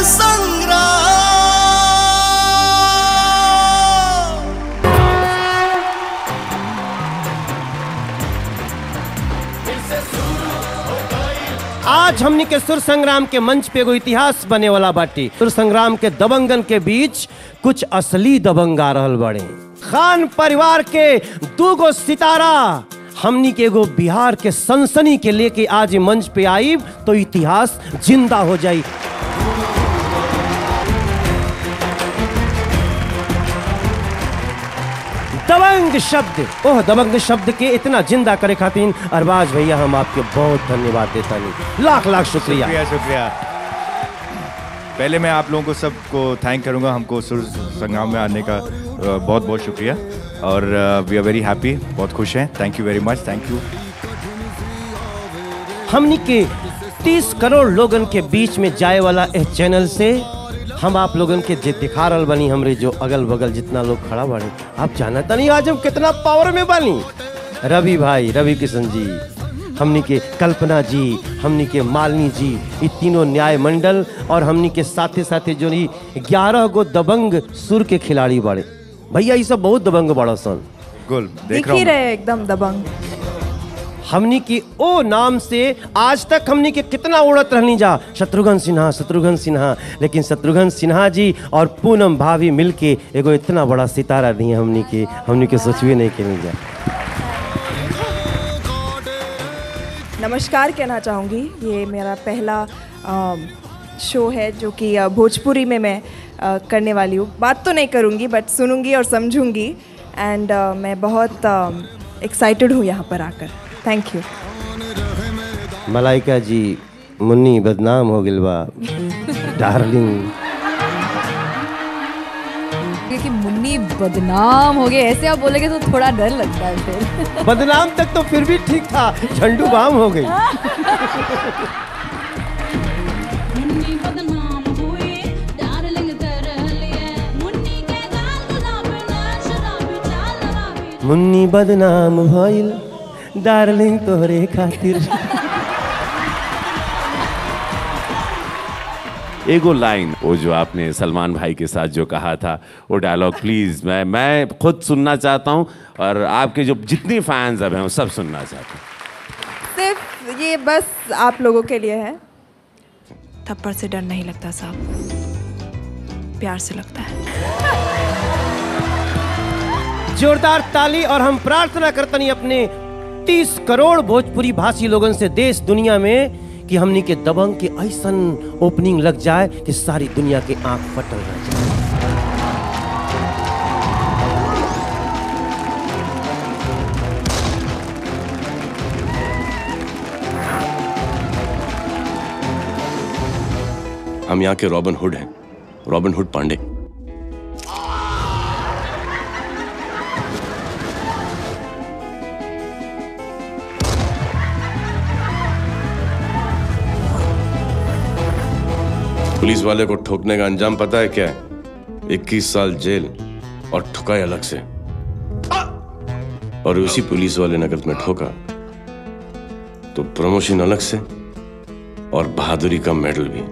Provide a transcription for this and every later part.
संग्राम। आज हमनी के सुर संग्राम के मंच पे एगो इतिहास बने वाला बाटी। सुर संग्राम के दबंगन के बीच कुछ असली दबंग आ रहल बड़े। खान परिवार के दूगो सितारा हमनी के एगो बिहार के सनसनी के लेके आज मंच पे आई तो इतिहास जिंदा हो जाई। दबंग शब्द, ओह दबंग शब्द के इतना जिंदा करे खातिर अरबाज भैया हम आपके बहुत धन्यवाद देता नहीं, लाख लाख शुक्रिया। शुक्रिया। पहले मैं आप लोगों को सबको थैंक करूंगा, हमको सुर संग्राम में आने का बहुत बहुत शुक्रिया और वी आर वेरी हैप्पी, बहुत खुश हैं। Thank you very much, thank you. हमनी के 30 करोड़ लोगन के बीच में जाए वाला इस चैनल से हम आप लोगन के दिखा रहल बनी। हमरे जो अगल बगल जितना लोग खड़ा बने, आप जानता नहीं आज हम कितना पावर में बनी। रवि भाई, रवि किशन जी, हमनी के कल्पना जी, हमनी के मालिनी जी, ये तीनों न्याय मंडल और हमनी के साथे साथे जो 11 गो दबंग सुर के खिलाड़ी बड़े। भैया ये सब बहुत दबंग बड़ा सन। दिख ही रहे एकदम दबंग। हमनी की ओ नाम से आज तक हमनी के कितना उड़त रहनी जा, शत्रुघ्न सिन्हा, शत्रुघ्न सिन्हा, लेकिन शत्रुघ्न सिन्हा जी और पूनम भाभी मिलके एगो इतना बड़ा सितारा दिए हमनी के सोचवे नहीं के जा। नमस्कार कहना चाहूँगी। ये मेरा पहला शो है जो कि भोजपुरी में मैं करने वाली हूँ। बात तो नहीं करूँगी बट सुनूंगी और समझूंगी एंड मैं बहुत एक्साइटेड हूँ यहाँ पर आकर। Thank you. मलाइका जी, मुन्नी बदनाम हो गिल बा डार्लिंग। कि मुन्नी बदनाम हो गए ऐसे आप बोलेंगे तो थोड़ा डर लगता है फिर। बदनाम तक तो फिर भी ठीक था, झंडू बाम हो गई। मुन्नी बदनाम भइल डार्लिंग तोहरे खातिर। एगो लाइन वो जो आपने सलमान भाई के साथ जो कहा था वो डायलॉग प्लीज मैं खुद सुनना चाहता हूँ और आपके जो जितनी फैंस अब हैं वो सब सुनना चाहते हैं। सिर्फ ये बस आप लोगों के लिए है। थप्पड़ से डर नहीं लगता साहब, प्यार से लगता है। जोरदार ताली और हम प्रार्थना करतनी अपने 30 करोड़ भोजपुरी भाषी लोगन से देश दुनिया में कि हमनी के दबंग के ऐसन ओपनिंग लग जाए कि सारी दुनिया के आंख फटल रह जाए। हम यहाँ के रॉबिन हुड हैं, रॉबिन हुड पांडे। पुलिस वाले को ठोकने का अंजाम पता है क्या है? 21 साल जेल और ठुकाई अलग से। और उसी पुलिस वाले ने अगर तुम्हें ठोका तो प्रमोशन अलग से और बहादुरी का मेडल भी।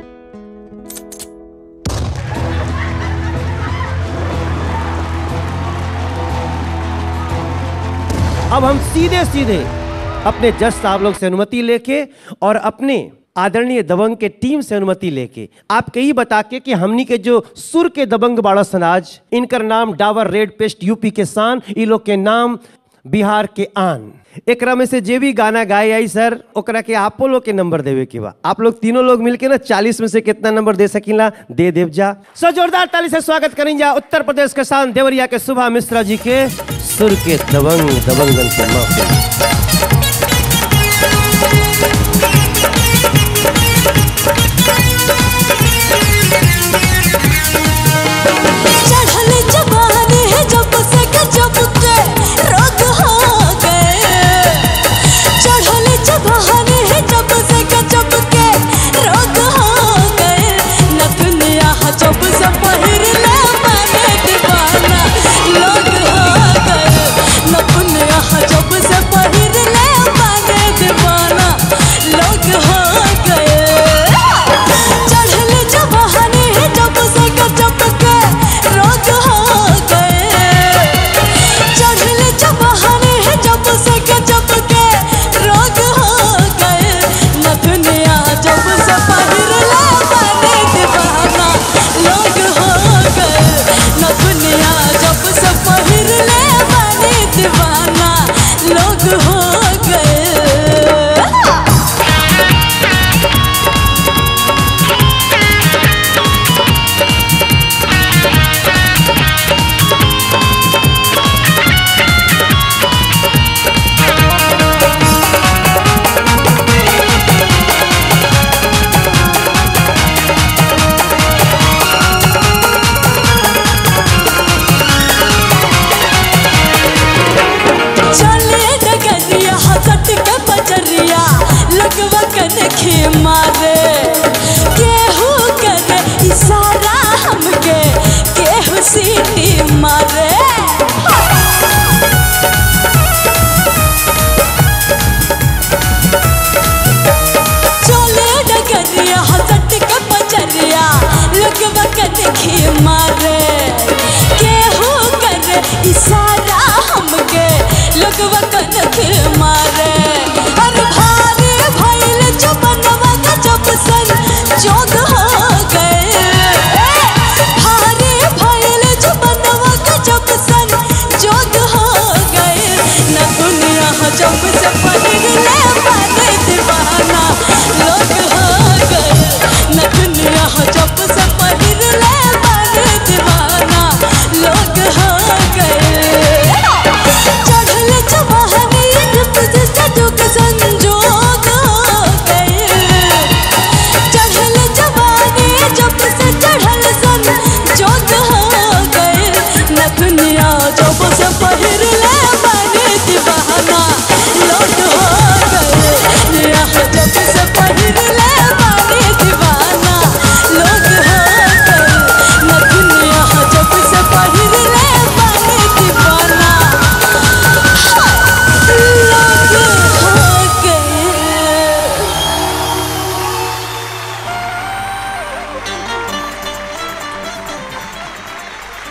अब हम सीधे सीधे अपने जज साहब लोग से अनुमति लेके और अपने आदरणीय दबंग के टीम से अनुमति लेके आपके ही बता के कि हमनी के जो सुर के दबंग बाड़ा सनाज, इनकर नाम डाबर रेड पेस्ट यूपी के शान, ई लोग के नाम बिहार के आन। एकरा में से जे भी गाना गाए आई सर ओकरा के आपो लोग के नंबर देवे के बा। आप लोग तीनों लोग मिलके ना 40 में से कितना नंबर दे सकीला दे देव जा। सो जोरदार ताली से स्वागत करें जा उत्तर प्रदेश के शान देवरिया के सुभा मिश्रा जी के सुर के दबंगन के महफिल। जब से पहिर ले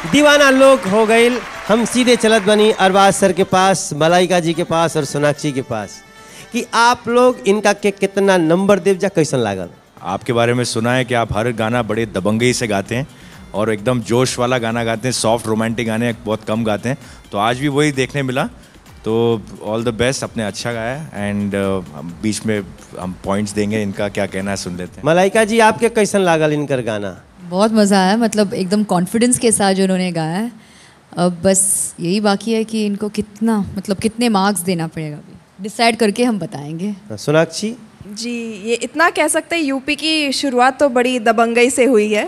दीवाना लोग हो गए। हम सीधे चलत बनी अरबाज सर के पास, मलाइका जी के पास और सोनाक्षी के पास कि आप लोग इनका के कितना नंबर देव जा, कैसन लागल? आपके बारे में सुना है कि आप हर गाना बड़े दबंगई से गाते हैं और एकदम जोश वाला गाना गाते हैं, सॉफ्ट रोमांटिक गाने बहुत कम गाते हैं, तो आज भी वही देखने मिला। तो ऑल द बेस्ट, आपने अच्छा गाया एंड बीच में हम पॉइंट्स देंगे, इनका क्या कहना है सुन लेते हैं। मलाइका जी आपके कैसन लागल इनकर गाना? बहुत मज़ा आया, मतलब एकदम कॉन्फिडेंस के साथ जो उन्होंने गाया है। अब बस यही बाकी है कि इनको कितना, मतलब कितने मार्क्स देना पड़ेगा, अभी डिसाइड करके हम बताएंगे। सोनाक्षी जी, ये इतना कह सकते हैं यूपी की शुरुआत तो बड़ी दबंगई से हुई है।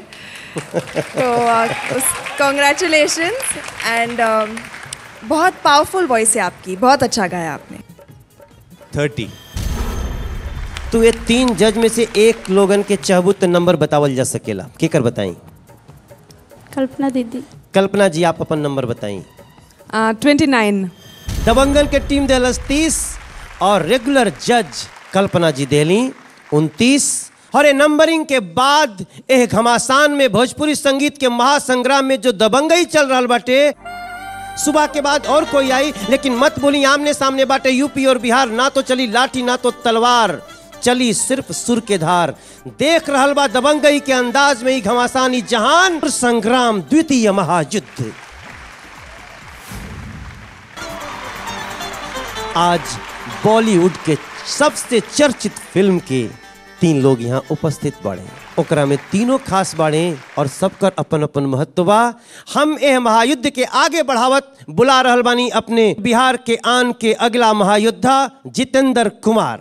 तो कॉन्ग्रेचुलेशंस एंड बहुत पावरफुल वॉइस है आपकी, बहुत अच्छा गाया आपने। 30। तो ये 3 जज में से एक लोगन के चाहबुत नंबर बतावल जा सकेला, केकर बताई? कल्पना दीदी। कल्पना जी आप अपन नंबर बताई। 29। दबंगन के टीम देलस 30 और रेगुलर जज कल्पना जी देली 29। और ये नंबरिंग के बाद एक घमासान में भोजपुरी संगीत के महासंग्राम में जो दबंगई चल रहा बाटे, सुबह के बाद और कोई आई, लेकिन मत बोली आमने सामने बाटे यूपी और बिहार, ना तो चली लाठी ना तो तलवार, चली सिर्फ सुर के धार। देख रहल बा दबंगई के अंदाज में ही घमासानी जहान संग्राम द्वितीय महायुद्ध। आज बॉलीवुड के सबसे चर्चित फिल्म के 3 लोग यहाँ उपस्थित बाड़े, ओकरा में तीनों खास बाड़े और सबकर अपन अपन महत्व बा। हम एह महायुद्ध के आगे बढ़ावत बुला रहल बानी अपने बिहार के आन के अगला महायोद्धा जितेंद्र कुमार।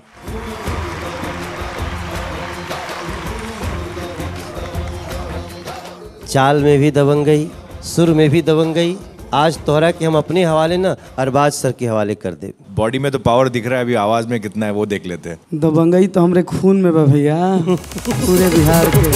चाल में भी दबंगई, सुर में भी दबंगई। आज तोहरा के हम अपने हवाले ना अरबाज सर के हवाले कर दे। बॉडी में तो पावर दिख रहा है, अभी आवाज में कितना है वो देख लेते हैं। दबंगई तो हमरे खून में बा भैया, पूरे बिहार के।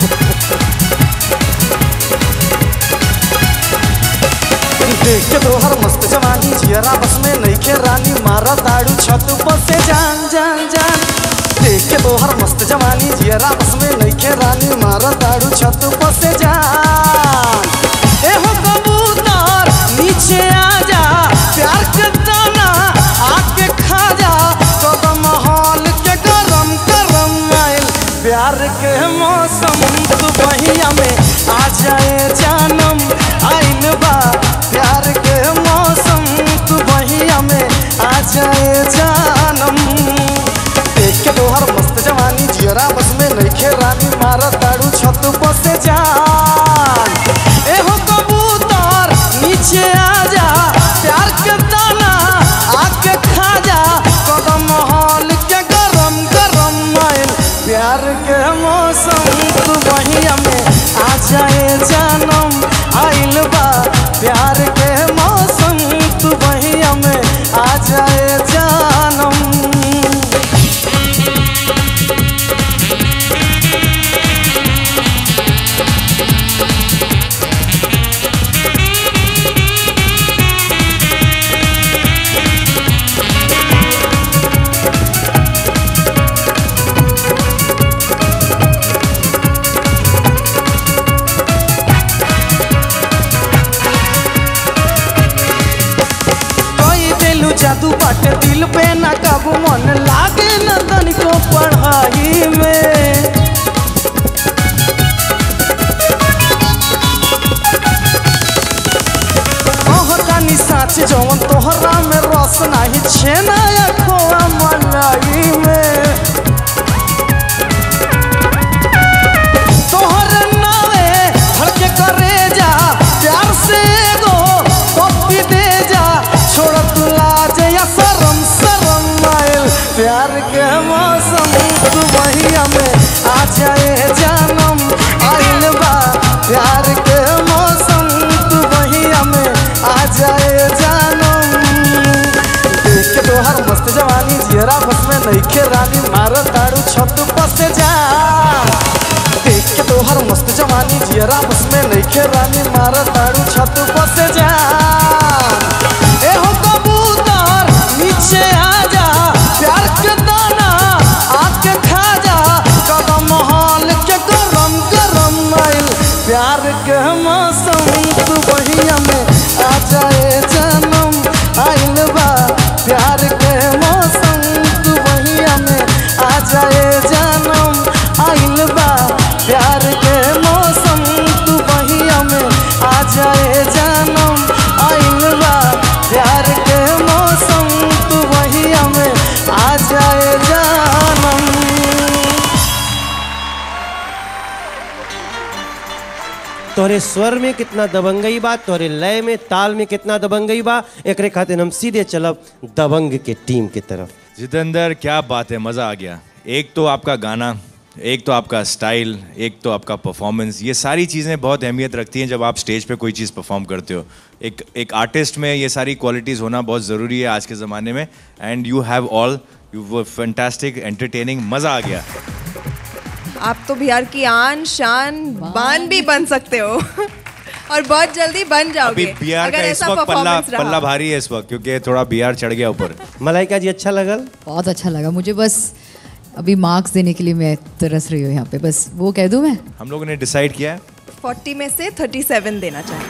देख के तोहर मस्त जवानी, जियरा बस में नइखे रानी, मारा ताड़ू छत पर से जान जान जान। देख के तोहर मस्त जवानी, जियरा बस में नइखे रानी, मारा ताड़ू छत पर से जान। एहो कबूतर नीचे आजा, प्यार के दाना आके खा जा, कदम माहौल के गरम गरम आइल, प्यार के मौसम तू बहिया में आ जाए जानम आइल बा, प्यार के मौसम तू बहिया में आ जाए जानम। देख के तोहर मस्त जवानी, जियरा बस में नइखे रानी, मारा ताड़ू छत पर से जान। एहो कबूतर नीचे आजा, प्यार के दाना आके खा जा, कदम माहौल के गरम गरम आइल, प्यार के मौसम तू बहिया में आ जाए जानम आइल बा, प्यार के मौसम तू बहिया में आ जाए जानम। जादू बाटे दिल पे ना काबू, मन लागे न तनिको पढ़ाई में। कहतानी साच जवन तोहरा में रस नाही, छेना या खोआ मलाई में। तोहर नावे धड़के करे जा, प्यार से एगो कॉपी दे जा, छोड़ तू लाज या शरम शरम आइल, प्यार के मौसम तू बहिया में आ जाए जानम आइल बा, प्यार के मौसम तू बहिया में आ जाए जानम। देख के तोहर मस्त जवानी, जियरा बस में नइखे रानी, मारा ताड़ू छत पर से जान। देख के तोहर मस्त जवानी, जियरा बस में नइखे रानी, मारा ताड़ू छत पर से जान। एहो कबूतर नीचे आजा, प्यार के दाना आके खा जा, कदम माहौल के गरम गरम आइल, प्यार के मौसम तू तोहरे स्वर में कितना दबंगई बा, तोहरे लय में ताल में कितना दबंगई बा, एकरे खातिर हम सीधे चलब दबंग के टीम की तरफ। जितेंद्र, क्या बात है, मज़ा आ गया। एक तो आपका गाना, एक तो आपका स्टाइल, एक तो आपका परफॉर्मेंस, ये सारी चीज़ें बहुत अहमियत रखती हैं जब आप स्टेज पे कोई चीज़ परफॉर्म करते हो। एक आर्टिस्ट में ये सारी क्वालिटीज़ होना बहुत ज़रूरी है आज के ज़माने में। And you have all, you were fantastic, entertaining, मज़ा आ गया। आप तो बिहार की आन शान बान भी बन सकते हो और बहुत जल्दी बन जाओगे। अभी बिहार का इस वक्त पल्ला भारी है इस वक्त, क्योंकि थोड़ा बिहार चढ़ गया ऊपर। मलाइका जी, अच्छा लगल? बहुत अच्छा लगा मुझे। बस अभी मार्क्स देने के लिए मैं तरस रही हूँ यहाँ पे, बस वो कह दूँ मैं। हम लोगों ने डिसाइड किया है 40 में से 37 देना चाहिए।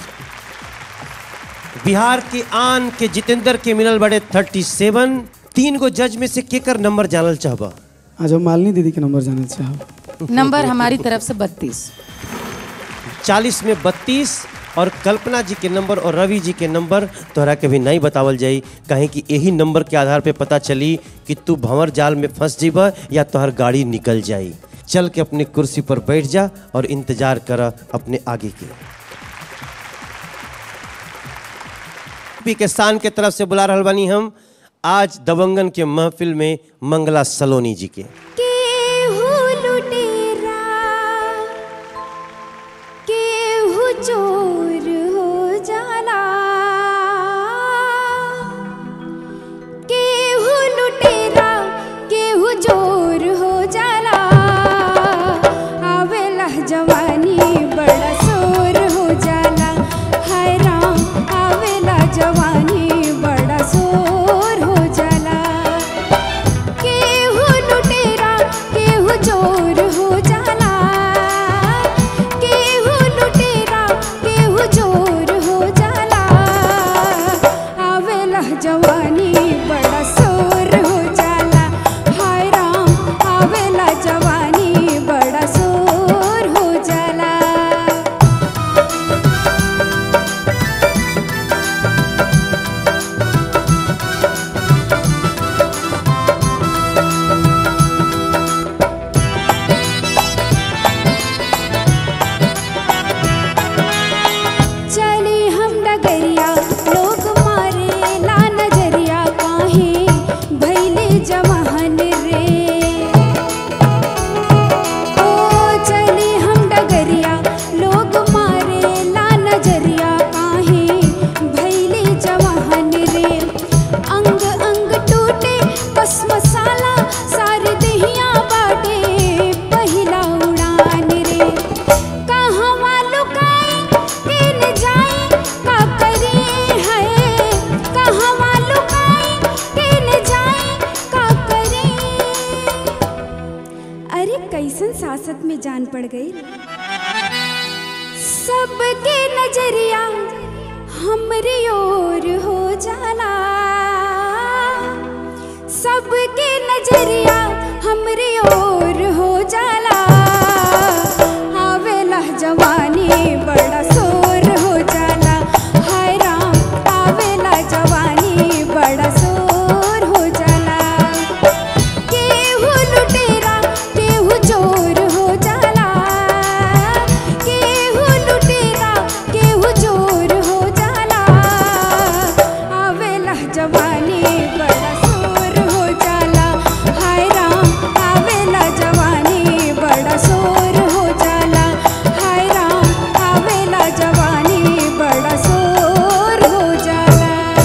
बिहार के आन के जितेंद्र के मिलल बड़े 37। 3 गो जज में से केकर नंबर जानल चाहबा? आज हम मालिनी दीदी के नंबर जानल चाहब। नंबर हमारी तरफ से 32। 40 में 32 और कल्पना जी के नंबर और रवि जी के नंबर तोहरा के भी नहीं बतावल जाई, कहीं कि यही नंबर के आधार पे पता चली कि तू भंवर जाल में फंस जीबा या तोहर गाड़ी निकल जाई। चल के अपनी कुर्सी पर बैठ जा और इंतजार कर अपने आगे की। पी के शान के तरफ से बुला रहल बानी हम आज दबंगन के महफिल में मंगला सलोनी जी के। चोर हो जाला, केहू लुटेरा केहू चोर हो जाला, आवेला जवानी बड़ा शोर हो जाला, हाय राम आवेला जवानी बड़ा शोर हो जाला, केहू लुटेरा केहू चोर हो जाला, केहू लुटेरा केहू चोर हो जाला, आवेला जवानी बड़ा शोर हो जाला, हाय राम आवेला जवानी बड़ा शोर हो जाला। चली हम डगरिया लोग मारे ला नजरिया, काहे भैले जवान रे, ओ चली हम डगरिया लोग मारे ला नजरिया, काहे भैले जवान रे, अंग अंग टूटे बस मसाला सारे दहिया बाटे पहिला उड़ान रे, कहाँ वालों काई केन जाए का करे है, कहाँ वालों काई केन जाए का करे, अरे कैसन सासत में जान पड़ गई, सबके नजरिया हमरी ओर हो जाला, सबके नजरिया हमरी ओर हो जाला, आवेला जवानी बड़ा शोर हो जाला, हाय राम आवेला जवानी बड़ा शोर हो जाला, केहू लुटेरा केहू चोर हो जाला, केहू लुटेरा केहू चोर हो जाला, आवेला जवानी बड़ा शोर हो जाला, हाय राम आवेला जवानी बड़ा शोर हो जाला, हाय राम आवेला जवानी बड़ा शोर हो जाला।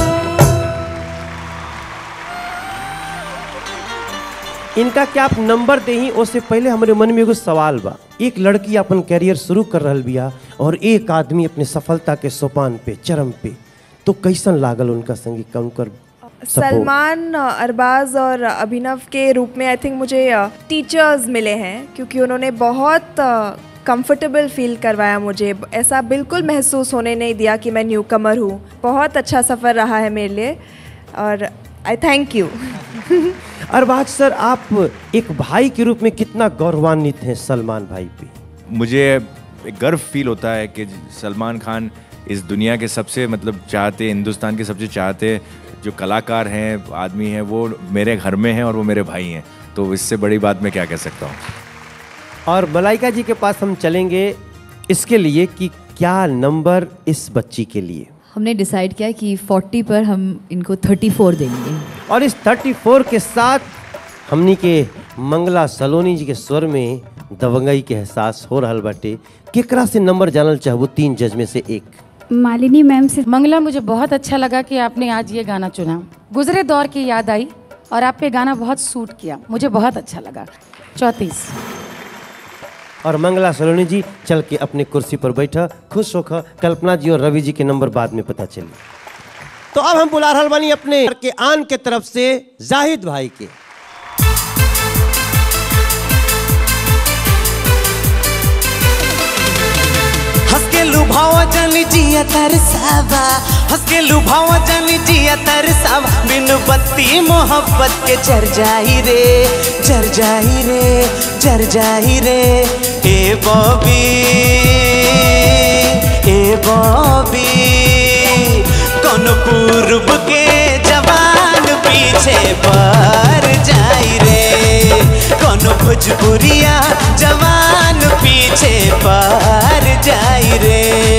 इनका क्या आप नंबर देही उससे पहले हमारे मन में एगो सवाल बा। एक लड़की अपन कैरियर शुरू कर रहल बिया और एक आदमी अपने सफलता के सोपान पे चरम पे, तो कैसन लागल उनका संगीत, उनकर सलमान, अरबाज और अभिनव के रूप में आई थिंक मुझे टीचर्स मिले हैं, क्योंकि उन्होंने बहुत कंफर्टेबल फील करवाया मुझे, ऐसा बिल्कुल महसूस होने नहीं दिया कि मैं न्यू कमर हूँ। बहुत अच्छा सफ़र रहा है मेरे लिए और I thank you. Arbaaz sir, आप एक भाई के रूप में कितना गौरवान्वित हैं सलमान भाई पे? मुझे एक गर्व फील होता है कि सलमान खान इस दुनिया के सबसे चाहते, हिंदुस्तान के सबसे चाहते जो कलाकार हैं, आदमी हैं, वो मेरे घर में हैं और वो मेरे भाई हैं, तो इससे बड़ी बात मैं क्या कह सकता हूँ। और मलाइका जी के पास हम चलेंगे। इसके लिए कि क्या नंबर इस बच्ची के लिए। हमने डिसाइड किया कि 40 पर हम इनको 34 देंगे। और इस 34 के साथ हमनी के मंगला सलोनी जी के स्वर में दबंगई के एहसास हो रहल बाटे। केकरा से नंबर जानल चाहबो 3 जज में से एक। मालिनी मैम से। मंगला, मुझे बहुत अच्छा लगा कि आपने आज ये गाना चुना। गुजरे दौर की याद आई और आप पे गाना बहुत सूट किया, मुझे बहुत अच्छा लगा। 34। और मंगला सलोनी जी चल के अपने कुर्सी पर बैठा, खुश होकर। कल्पना जी और रवि जी के नंबर बाद में पता चली। तो अब हम बुला रहल बानी अपने के आन के तरफ से जाहिद भाई के। हंस के लुभावा जानी जिया तरसावा, हंस के लुभावा जानी जिया तरसावा, बिन बत्ती मोहब्बत के जर जाई रे, जर जाई रे, जर जाई रे। ए बॉबी, ए बॉबी, कौन पूर्व के जवान पीछे पर जाई रे, कौन भोजपुरिया जवान पीछे पर जाई रे।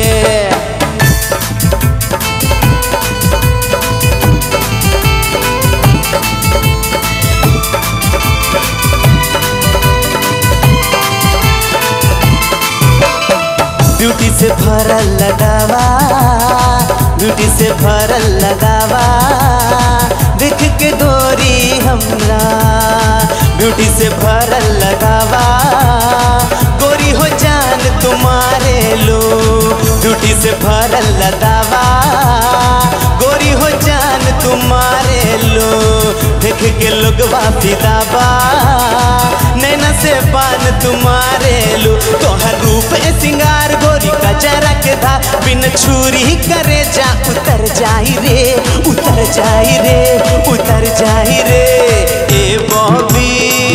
ब्यूटी से भरल लगावा, ब्यूटी से भरल लगावा, देख के गोरी हमरा, ब्यूटी से भरल लगावा, गोरी हो जान तुम्हारे लो, ब्यूटी से भरल लगावा, गोरी हो जान तुम्हारे लो, देख के लोगवा फिदाबा, नैना से बान तुम्हारे लो, तोहर रूप सिंगार गोरी का जरा के धा, बिन छुरी करे जा उतर जाई रे, उतर जाई रे, उतर जाई रे। ए बॉबी,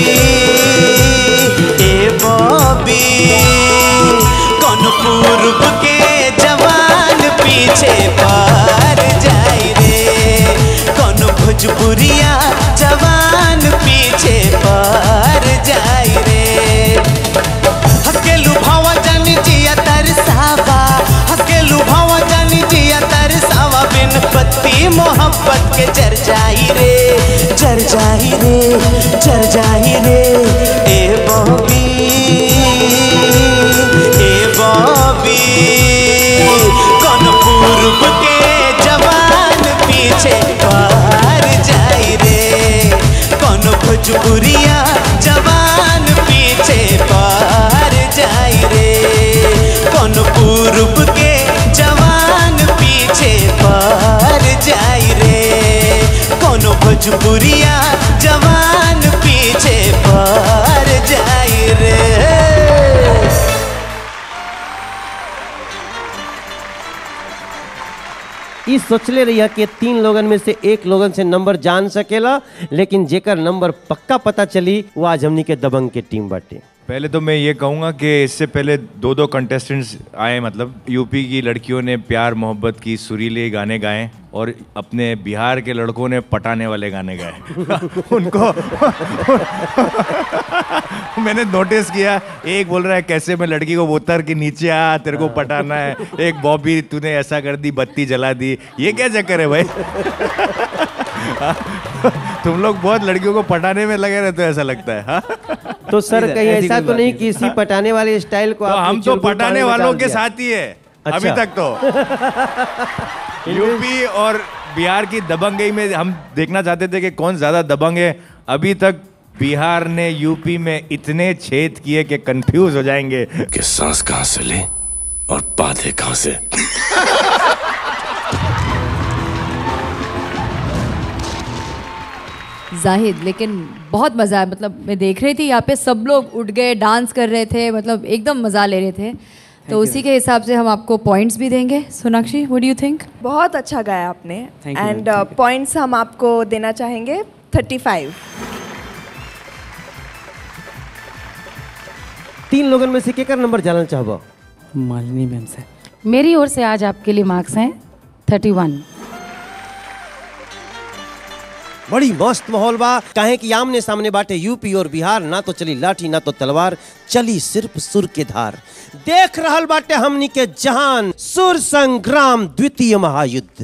ए बॉबी, कौन पूर्व के जवान पीछे पर जाई रे, कौन भोजपुरिया जवान पीछे पर जाई रे। हंस के लुभावा जानी जिया तरसावा, हंस के लुभावा जानी जिया तरसावा, बिन पत्ती मोहब्बत के जर जाई रे, जर जाई रे, जर जाई रे। ए बॉबी, ए बॉबी, कौन पूर्व के जवान पीछे पर जाई रे, कौन भोजपुरिया जवान पीछे पर जाई रे, कौन पूर्व के जवान पीछे पर जाई रे, कौन भोजपुरिया जवान पीछे पर जाई रे। ई सोचले रहिया कि 3 लोगन में से एक लोगन से नंबर जान सकेला, लेकिन जेकर नंबर पक्का पता चली वो आज हमनी के दबंग के टीम बाटे। पहले तो मैं ये कहूँगा कि इससे पहले 2 कंटेस्टेंट्स आए, मतलब यूपी की लड़कियों ने प्यार मोहब्बत की सुरीले गाने गाए और अपने बिहार के लड़कों ने पटाने वाले गाने गाए। उनको मैंने नोटिस किया, एक बोल रहा है कैसे मैं लड़की को उतर के नीचे आ, तेरे को पटाना है, एक बॉबी तूने ऐसा कर दी, बत्ती जला दी, ये क्या चक्कर है भाई? तुम लोग बहुत लड़कियों को पटाने में लगे रहते हो ऐसा लगता है। हाँ? तो सर कहीं ऐसा तो नहीं कि इसी पटाने वाले स्टाइल को तो हम तो पटाने वालों के साथ ही है। अच्छा। अभी तक तो यूपी और बिहार की दबंगई में हम देखना चाहते थे कि कौन ज्यादा दबंग है। अभी तक बिहार ने यूपी में इतने छेद किए कि कंफ्यूज हो जाएंगे कि सांस कहां से ले और बातें कहां से। जाहिद, लेकिन बहुत मज़ा आया। मतलब मैं देख रही थी यहाँ पे सब लोग उठ गए, डांस कर रहे थे, मतलब एकदम मज़ा ले रहे थे। तो उसी के हिसाब से हम आपको पॉइंट्स भी देंगे। Sonakshi, what do you think? बहुत अच्छा गाया आपने एंड पॉइंट्स हम आपको देना चाहेंगे 35। 3 लोगन में से केकर नंबर जानना चाहबो? मालिनी मैम से। मेरी ओर से आज आपके लिए मार्क्स हैं 31। बड़ी मस्त माहौल बा, काहे कि आमने सामने बाटे यूपी और बिहार, ना तो चली लाठी ना तो तलवार, चली सिर्फ सुर के धार। देख रहल बाटे हमनी के जहान, सुर संग्राम द्वितीय महायुद्ध।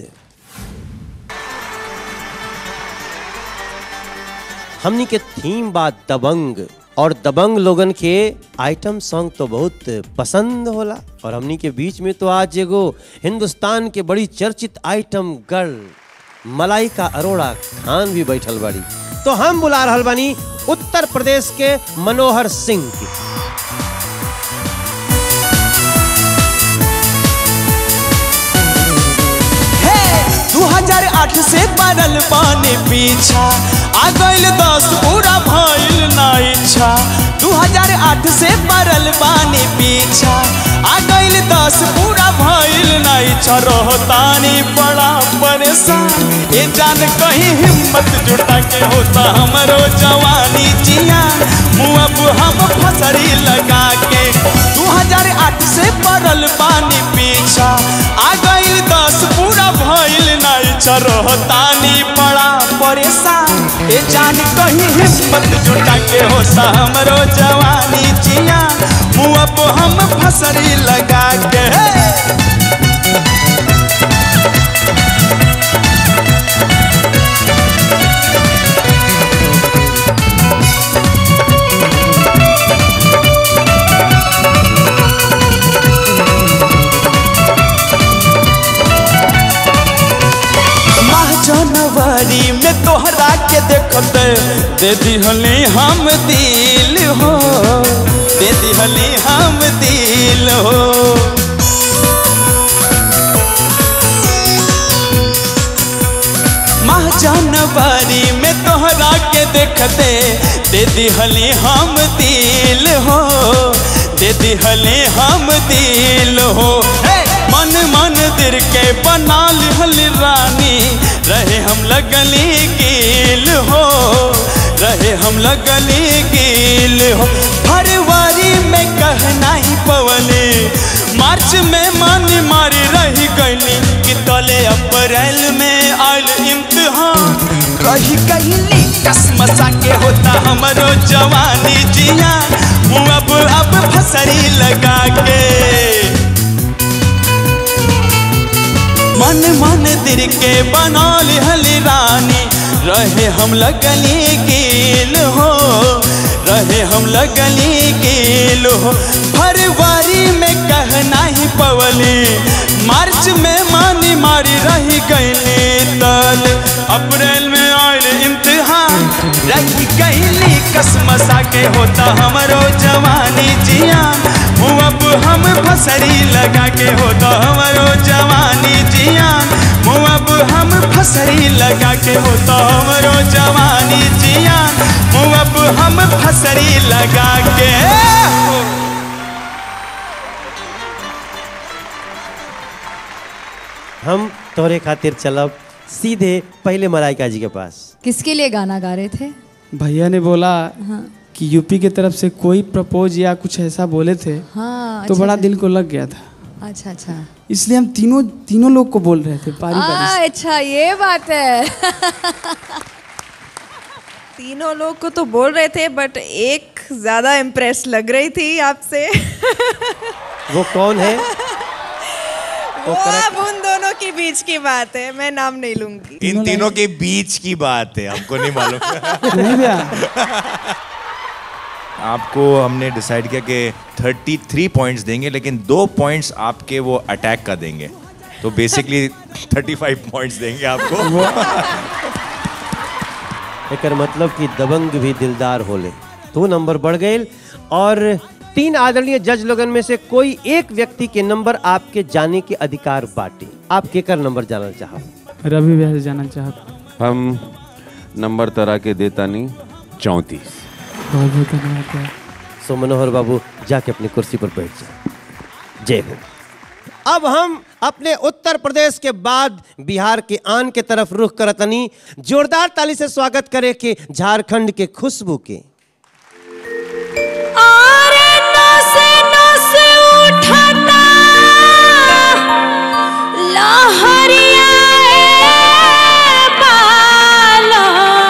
हमनी के थीम बा दबंग, और दबंग लोगन के आइटम सॉन्ग तो बहुत पसंद होला। और हमनी के बीच में तो आज एगो हिंदुस्तान के बड़ी चर्चित आइटम गर्ल मलाइका अरोड़ा खान भी बैठल बाड़ी। तो हम बुला रहल बानी उत्तर प्रदेश के मनोहर सिंह की। 2008 से पड़ल पानी पीछा, आ गइल 10 पूरा भइल ना इच्छा। 2008 से पड़ल पानी पीछा, आ गइल 10 पूरा भइल ना इच्छा। रहतानी बड़ा परेशान, ए जान कहीं हिम्मत जुटा के होता हमरो जवानी जिया, मुँह अब हम फसरी लगा के। 2008 से पड़ल पानी पीछा, आ गइल 10 पूरा भइल ना इच्छा। रहतानी बड़ा परेशान, ए जान कहीं हिम्मत जुटा के होता हमरो जवानी जिया, मुँह अब हम फसरी लगा के। जनवरी में तोहरा के देखते दे दिहली हम दिल हो, दे दिहली हम दिल हो। माह जनवरी में तोहरा के देखते दे दिहली हम दिल हो, दे दिहली हम दिल हो। मन मंदिर के बना लिहल रानी, रहे हम लगली गिल हो, रहे हम लगली गिल हो। फरवरी में कहना ही पवले, मार्च में मन मारी रही गईली, कि तले अप्रैल में आयल इम्तिहान, रही गईली कसमसा के होता हमरो जवानी जिया, मुँह अब फसरी लगा के। मन मंदिर के बना लिहली रानी, रहे हम लगली गिल हो, रहे हम लगली गिल हो। फरवरी में कहना ही पवली, मार्च में मानी मारी रही गईली तल, अप्रैल में आयल इम्तिहान, रही गईली कसमसा के होता हमरो जवानी जिया, मुँह अब हम फसरी लगा के होता हमरो जवानी जिया, मुँह अब हम फसरी लगा के होता हमरो जवानी जिया, मुँह अब हम फसरी लगा के। हम तोरे खातिर चलब सीधे पहले मलाइका जी के पास। किसके लिए गाना गा रहे थे? भैया ने बोला हाँ। कि यूपी की तरफ से कोई प्रपोज या कुछ ऐसा बोले थे, हाँ, तो अच्छा, बड़ा दिल को लग गया था। अच्छा अच्छा, इसलिए हम तीनों लोग को बोल रहे थे पारी पारी से। अच्छा ये बात है। तीनों लोग को तो बोल रहे थे, बट एक ज्यादा इम्प्रेस लग रही थी आपसे। वो कौन है? वो अब उन दोनों के बीच की बात है, मैं नाम नहीं लूंगी। इन तीनों के बीच की बात है, हमको नहीं मालूम। आपको हमने डिसाइड किया कि 33 पॉइंट्स देंगे, लेकिन 2 पॉइंट्स आपके वो अटैक का देंगे, तो बेसिकली 35 पॉइंट्स देंगे आपको। एकर मतलब कि दबंग भी दिलदार होले। 2 नंबर बढ़ गए, और 3 आदरणीय जज लोगन में से कोई एक व्यक्ति के नंबर आपके जाने के अधिकार बाटे। आप केकर नंबर जानना चाहो? रवि भैया से जानना चाहता। हम नंबर तरह के देता नहीं 34। बहुत बहुत धन्यवाद। सो मनोहर बाबू जाके अपनी कुर्सी पर बैठ जाए। जय हो। अब हम अपने उत्तर प्रदेश के बाद बिहार के आन के तरफ रुख करतनी। जोरदार ताली से स्वागत करे के झारखंड के खुशबू के। लहरिया बाला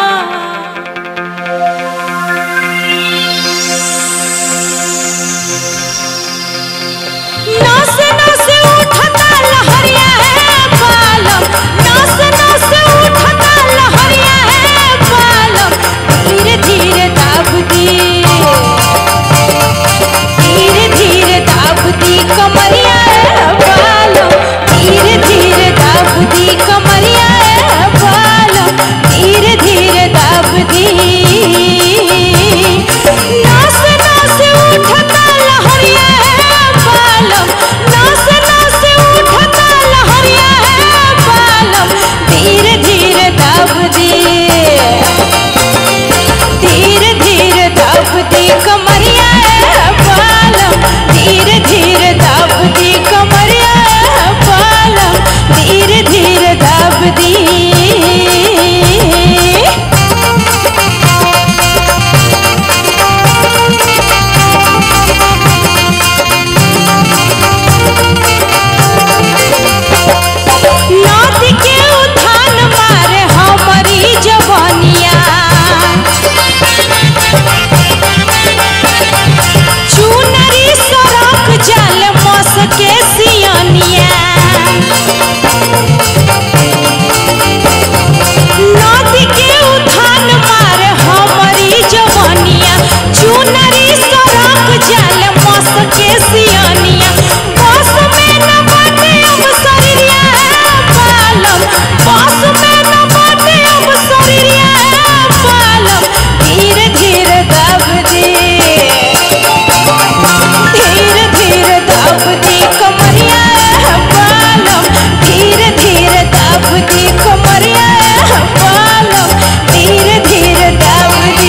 सियानिया बस में न बाटे अब शरीरिया पालम बस में न बाटे अब शरीरिया पालम धीरे धीरे दब दी धीरे धीरे दब दी कमरिया पालम धीरे धीरे दब दी कमरिया पालम धीरे धीरे दब दी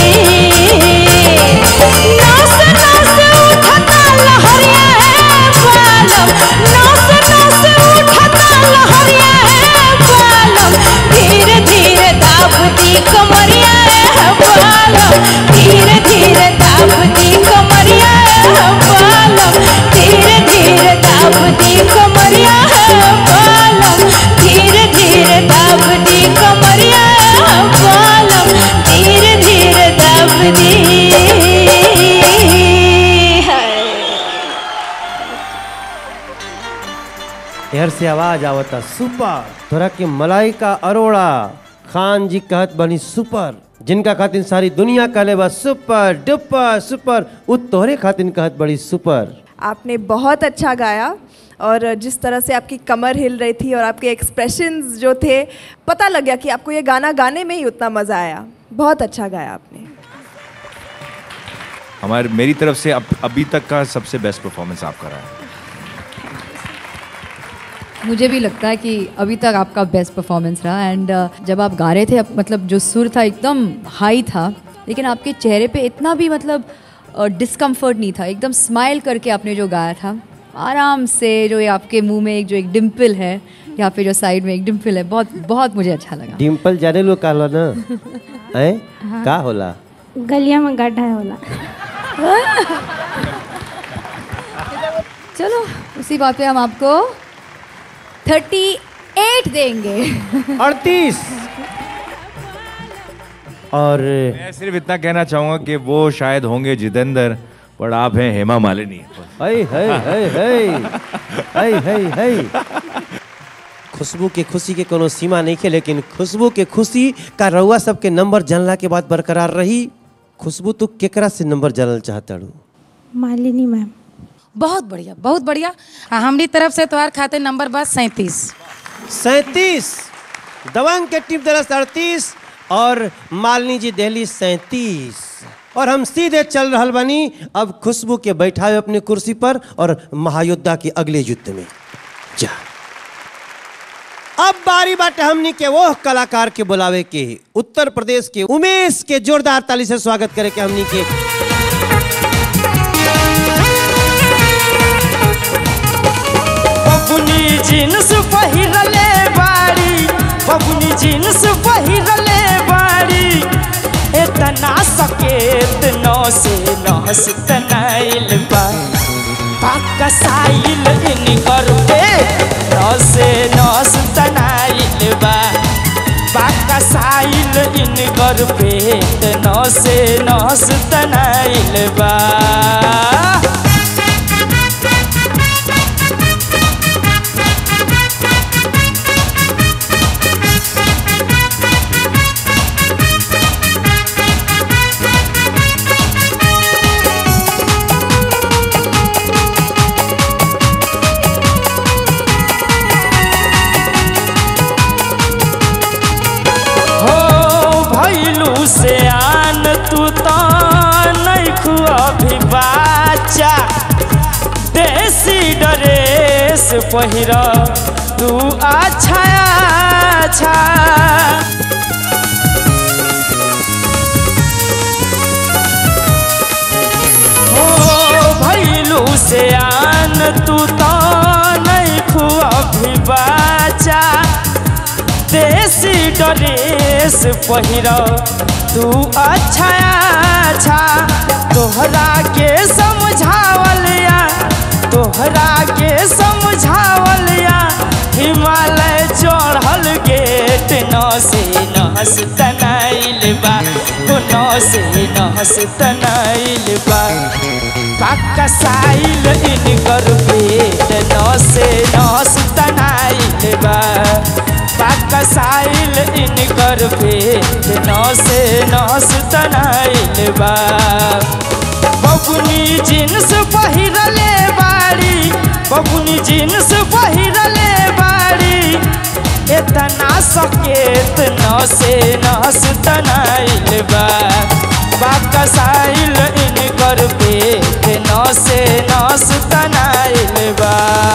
नस नस उठता लहरिया पालम नस नस उठता लहरिया पालम धीरे धीरे दब दी कमरिया पालम धीरे धीरे दब दी कमरिया पालम धीरे धीरे दब दी कमरिया पालम धीरे धीरे दब दी कमरिया पालम धीरे धीरे दब दी यार से आवाज आवता सुपर तोरा के मलाइका अरोड़ा खान जी कहत बनी सुपर जिनका खातिन सारी दुनिया कहले बा सुपर डुपर सुपर उ तोहरे खातिन कहत बड़ी सुपर। आपने बहुत अच्छा गाया और जिस तरह से आपकी कमर हिल रही थी और आपके एक्सप्रेशंस जो थे पता लग गया कि आपको ये गाना गाने में ही उतना मज़ा आया। बहुत अच्छा गाया आपने। मेरी तरफ से अभी तक का सबसे बेस्ट परफॉर्मेंस आपका रहा है। मुझे भी लगता है कि अभी तक आपका बेस्ट परफॉर्मेंस रहा एंड जब आप गा रहे थे मतलब जो सुर था एकदम हाई था लेकिन आपके चेहरे पे इतना भी मतलब डिस्कम्फर्ट नहीं था, एकदम स्माइल करके आपने जो गाया था आराम से। जो ये आपके मुंह में जो एक डिम्पल है यहाँ पे जो साइड में एक डिम्पल है बहुत बहुत मुझे अच्छा लगा। डिम्पल जाने लो का ना हैं का होला गलिया में गड्ढा होला। चलो उसी बात पे हम आपको 38 देंगे। 38 और मैं सिर्फ इतना कहना चाहूंगा कि वो शायद होंगे जितेंद्र पर आप हैं हेमा मालिनी। खुशबू के खुशी के कोनो सीमा नहीं खे लेकिन खुशबू के खुशी का रउआ सबके नंबर जानला के बाद बरकरार रही। खुशबू तू केकरा से नंबर जानल चाहता रू? मालिनी मैम। बहुत बढ़िया बहुत बढ़िया। हमारी तरफ से तुम्हारे खाते नंबर बस 37 दबंग के टीम दरस 38 और मालिनी जी दिल्ली 37 और हम सीधे चल रहल बनी अब खुशबू के बैठाए अपने कुर्सी पर और महायोद्धा के अगले युद्ध में जा। अब बारी बाटे हमनी के वो कलाकार के बुलावे के उत्तर प्रदेश के उमेश के जोरदार ताली से स्वागत करे के हमनी के बबुनी जीन्स पहिरले बाड़ी बबुनी जीन्स पहिरले बाड़ी इतना सकेत नौ से नौस तनाइल बा पाका साइल इन करते नौ से नौस तनाइल बा पाका साइल इन करते नौ से नौस तनाइल बा। से आन तू तो नहीं अभी बाचा देसी ड्रेस पहिर तू अच्छा अच्छा हो भैलू से आन तू तो नहीं अभी बाचा देसी ड्रेस पहिर तू अच्छा अच्छा तोहरा के समझावलिया तोहरा के समझावलिया हिमालय चढ़ल गेट नौ से नहस तनाइल बा नौ से नहस तनाइल बा पाका साइल इनकर पेट नौ से नहस तनाइल बा पाका साइल इनकर पेट नौ से नौस तनाइल बा बबुनी जीन्स पहिरले जीन्स पहिरले बाड़ी इतना सकेत नसे नस तनाइल बा बाकसाइल इनकर पेट नसे नस तनाइल बा।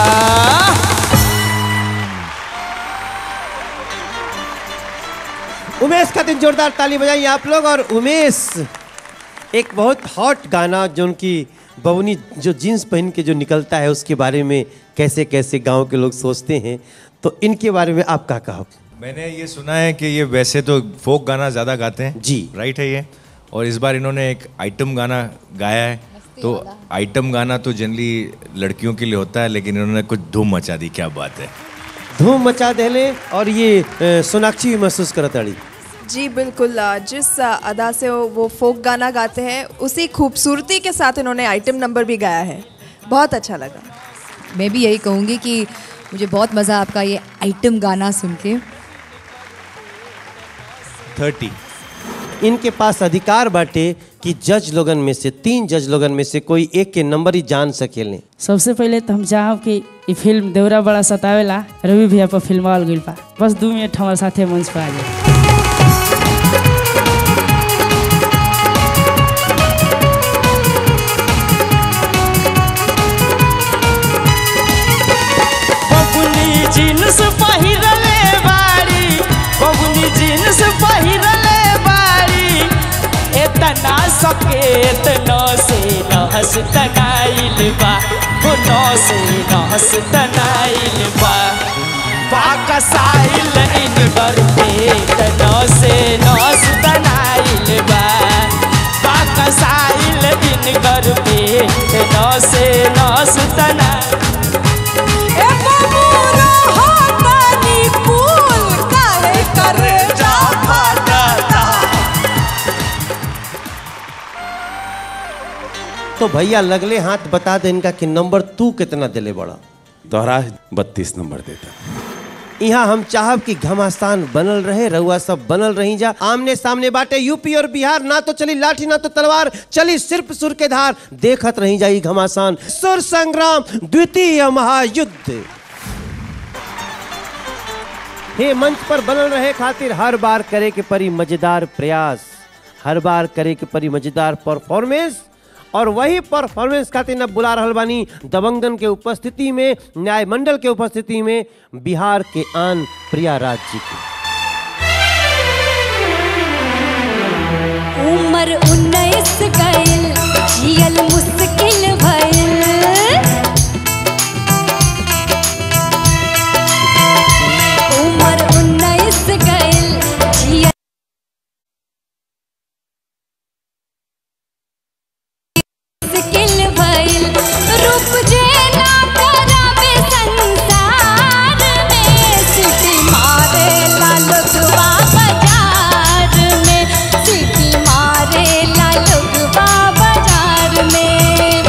उमेश खातिर जोरदार ताली बजाइए आप लोग। और उमेश एक बहुत हॉट गाना जो उनकी बबुनी जो जीन्स पहन के जो निकलता है उसके बारे में कैसे कैसे गांव के लोग सोचते हैं, तो इनके बारे में आप क्या कहो? मैंने ये सुना है कि ये वैसे तो फोक गाना ज़्यादा गाते हैं जी, राइट है ये, और इस बार इन्होंने एक आइटम गाना गाया है। तो आइटम गाना तो जनरली लड़कियों के लिए होता है, लेकिन इन्होंने कुछ धूम मचा दी। क्या बात है, धूम मचा देले। और ये सोनाक्षी भी महसूस करताड़ी। जी बिल्कुल, जिस अदा से वो फोक गाना गाते हैं उसी खूबसूरती के साथ इन्होंने आइटम नंबर भी गाया है, बहुत अच्छा लगा। मैं भी यही कहूँगी कि मुझे बहुत मज़ा आपका ये आइटम गाना सुन के। 30 इनके पास अधिकार बाटे कि जज लोगन में से 3 जज लोगन में से कोई एक के नंबर ही जान सकेले। सबसे पहले तो हम चाहब कि ये फिल्म देवरा बड़ा सतावेला रवि भैया पर फिल्मावल गइल बा, बस 2 मिनट हमारे साथे मंच पर आ जाए। जीन्स पहिरले बाड़ी बबुनी जीन्स पहिरले बाड़ी इतना सकेत नसे नहस तनाइल बा नसे नहस तनाइल बा बाकसाइल इनकर पेट नसे नहस तनाइल बा बाकसाइल इनकर पेट नसे नहस तनाइल। तो भैया लगले हाथ बता दे इनका कि नंबर तू कितना दिले बड़ा? दोहरा 32 नंबर देता। यहाँ हम चाहब कि घमासान बनल रहे, रहुआ सब बनल रही जा। आमने सामने बाटे यूपी और बिहार, ना तो चली लाठी ना तो तलवार, चली सिर्फ सुर के धार। देखत रही जाई घमासान सुर संग्राम द्वितीय महायुद्ध। हे मंच पर बनल रहे खातिर हर बार करे के परी मजेदार प्रयास, हर बार करे के परी मजेदार परफॉर्मेंस। और वही परफॉर्मेंस खातिर न बुला रहल बानी दबंगन के उपस्थिति में, न्याय मंडल के उपस्थिति में बिहार के आन प्रिया राज जी की। उम्र 19 गइल जियल मुश्किल भइल, उम्र 19 गइल जियल मुश्किल भइल। रूप जे ना करावे संसार में, सिटी मारे ला लोगवा बाजार में, सिटी मारे ला लोगवा बाजार में।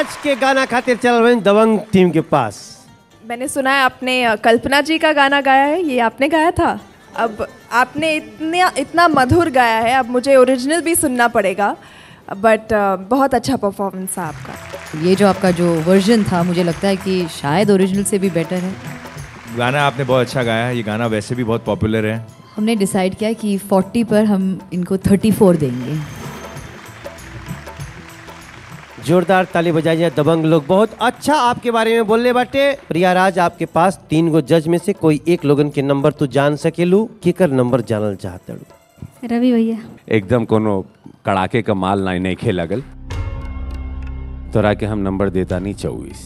आज के गाना खातिर चल रहे हैं दबंग टीम के पास। मैंने सुना है आपने कल्पना जी का गाना गाया है, ये आपने गाया था? अब आपने इतना मधुर गाया है, अब मुझे ओरिजिनल भी सुनना पड़ेगा, बट बहुत अच्छा परफॉर्मेंस था आपका। ये जो आपका जो वर्जन था मुझे लगता है कि शायद ओरिजिनल से भी बेटर है। गाना आपने बहुत अच्छा गाया है, ये गाना वैसे भी बहुत पॉपुलर है। हमने डिसाइड किया कि 40 पर हम इनको 34 देंगे। जोरदार ताली बजाइए। दबंग लोग बहुत अच्छा आपके बारे में बोलने बाटे। प्रियाराज, आपके पास 3 गो जज में से कोई एक लोगन के नंबर तू जान सकेलू, केकर नंबर जानल चाहता? रवि भैया। एकदम कोनो कड़ाके का माल नहीं खेल लगल, तोरा के हम नंबर देता नहीं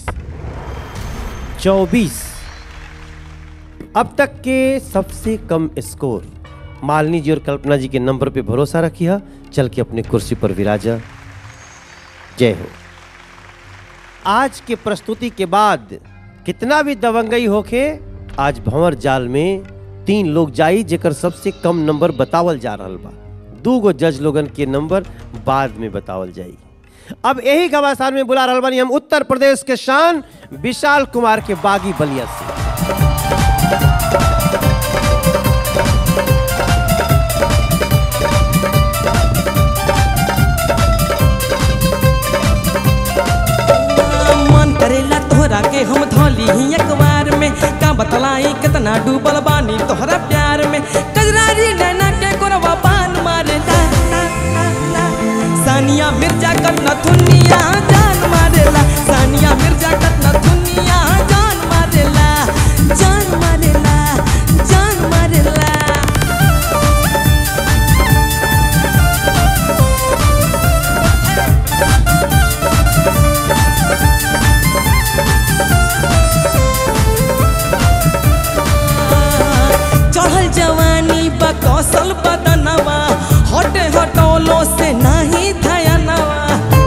24। अब तक के सबसे कम स्कोर। मालिनी जी और कल्पना जी के नंबर पे भरोसा रखिए, चल के अपने कुर्सी पर विराजा। जय हो। आज के प्रस्तुति के बाद कितना भी दबंगई होके, आज भंवर जाल में 3 लोग जाई जेकर सबसे कम नंबर बतावल जा रहा बा। 2 गो जज लोगन के नंबर बाद में बतावल जाई। अब यही घमासान में बुला रहल बानी हम उत्तर प्रदेश के शान विशाल कुमार के बागी बलिया से। करेला तोहरा के हम धोली ही अखबार में, का बतलाई कितना डूबल बानी तोहरा प्यार में। कजरारी नैना के गोरवा पान मारे ला, ला, ला, ला। सानिया मिर्जा कटना दुनिया जान मारेला, सानिया मिर्जा कटना दुनिया जान मारेला, जान मारेला, जान मारेला। चढ़ल जवानी बा कौशल बदनवा, हटे हटोलो से नहीं धयनवा।